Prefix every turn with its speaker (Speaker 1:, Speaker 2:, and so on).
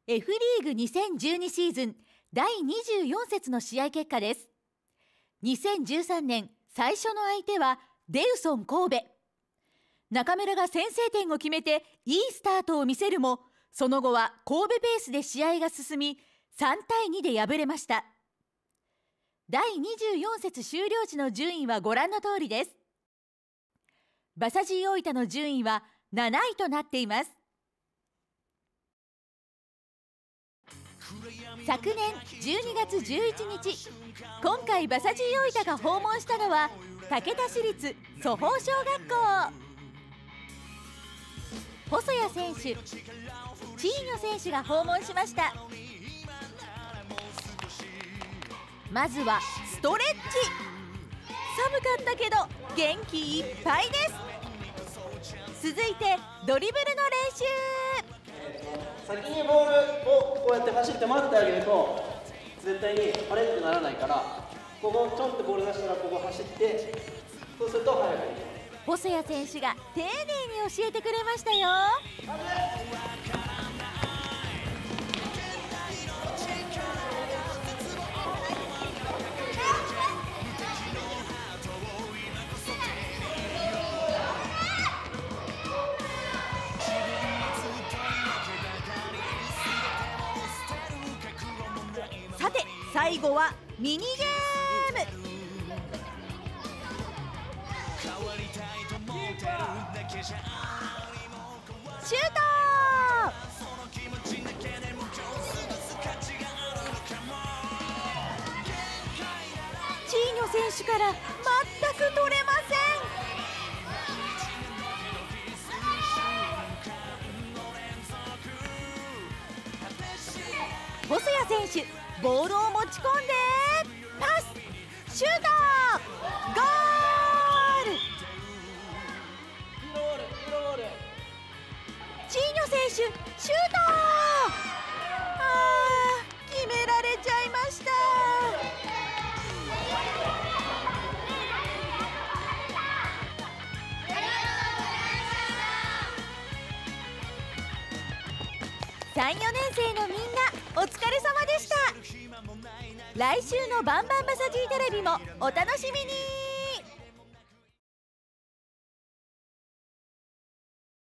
Speaker 1: F リーグ2012シーズン第24節の試合結果です。2013年最初の相手はデウソン神戸。中村が先制点を決めていいスタートを見せるも、その後は神戸ペースで試合が進み、3対2で敗れました。第24節終了時の順位はご覧の通りです。バサジー大分の順位は7位となっています。昨年12月11日、今回バサジー大分が訪問したのは竹田市立蘇宝小学校。細谷選手、チーニョ選手が訪問しました。まずはストレッチ。寒かったけど元気いっぱいです。続いてドリブルの練習。
Speaker 2: 先にボールをこうやって走って待ってあげると絶対にあれってならないから、ここちょんってボール出したらここ走って、そうすると速くいきます。
Speaker 1: 細谷選手が丁寧に教えてくれましたよ。さて最後はミニゲーム。シュート。チーニョ選手から全く取れません。細谷選手、ボールを持ち込んでパス、シュート、ゴール。チーニョ選手、シュート。決められちゃいました。3、4年生のみんなお疲れ様でした。来週のバンバンバサジーテレビもお楽しみに。